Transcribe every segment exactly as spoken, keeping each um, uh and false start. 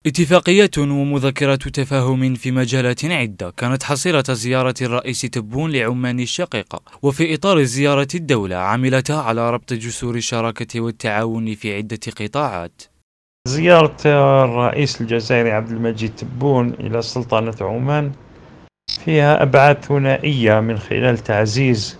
اتفاقيات ومذكرات تفاهم في مجالات عدة كانت حصيلة زيارة الرئيس تبون لعمان الشقيقة، وفي إطار الزيارة الدولة عملت على ربط جسور الشراكة والتعاون في عدة قطاعات. زيارة الرئيس الجزائري عبد المجيد تبون إلى سلطنة عمان فيها أبعاد ثنائية من خلال تعزيز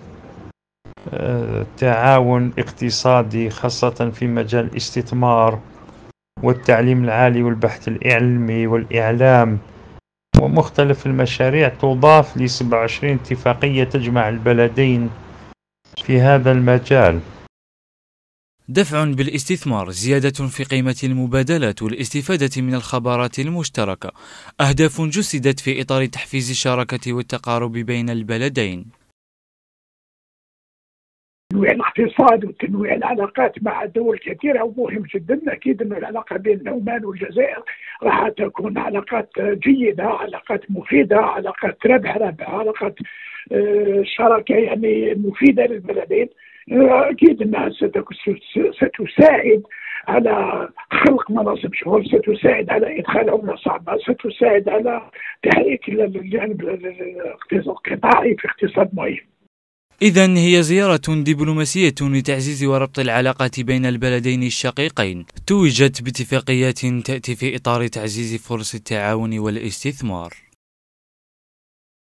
تعاون اقتصادي خاصة في مجال الاستثمار والتعليم العالي والبحث العلمي والإعلام ومختلف المشاريع، تضاف ل سبعة وعشرين اتفاقية تجمع البلدين في هذا المجال. دفع بالاستثمار، زيادة في قيمة المبادلات والاستفادة من الخبرات المشتركة، أهداف جسدت في إطار تحفيز الشراكة والتقارب بين البلدين. تنويع الاقتصاد وتنويع العلاقات مع دول كثيرة ومهم جدا. أكيد أن العلاقة بين عمان والجزائر راح تكون علاقات جيدة، علاقات مفيدة، علاقات ربح ربح، علاقات شراكة يعني مفيدة للبلدين. أكيد أنها ستساعد على خلق مناصب شغل، ستساعد على إدخال عملة صعبة، ستساعد على تحريك الجانب القطاعي في اقتصاد مهم. إذن هي زيارة دبلوماسية لتعزيز وربط العلاقات بين البلدين الشقيقين، توجت باتفاقيات تأتي في إطار تعزيز فرص التعاون والاستثمار.